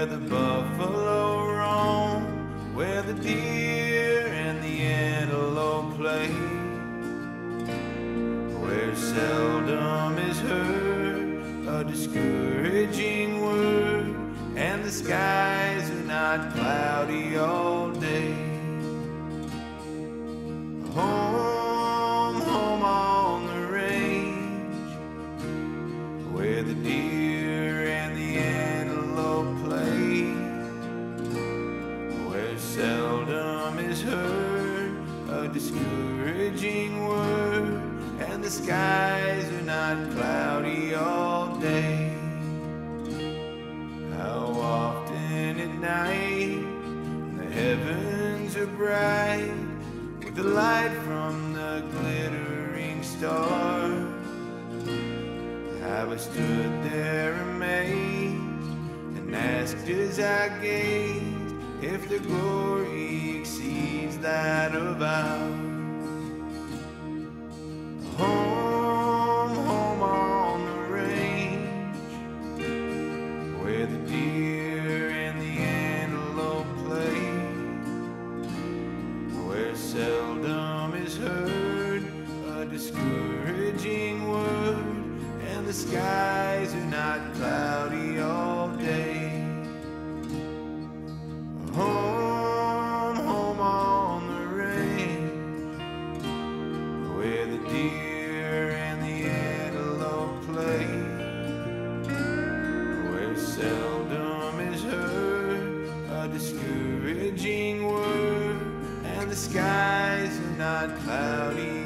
where the buffalo roam, where the deer and the antelope play, where seldom is heard a discouraging word, and the skies are not cloudy all day. Home, home on the range, where the deer and the antelope play, where seldom is heard a discouraging word, and the skies are not cloudy all day. How often at night the heavens are bright with the light from the glittering stars, have I stood there amazed and asked as I gazed if the glory exceeds that of ours. Home, home on the range, where the deer and the antelope play, where seldom is heard a discouraging word, and the skies are not cloudy all day. Home, home on the range, where the deer and the antelope play, where seldom is heard a discouraging word, and the skies are not cloudy